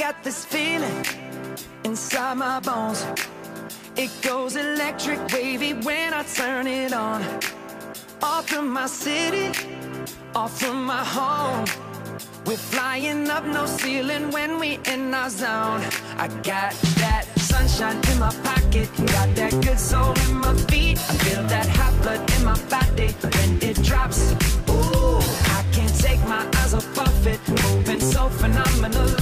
got this feeling inside my bones. It goes electric wavy when I turn it on. Off from my city, off from my home. We're flying up, no ceiling when we in our zone. I got that sunshine in my pocket, got that good soul in my feet. I feel that hot blood in my body when it drops. Ooh, I can't take my eyes off of it, moving so phenomenally.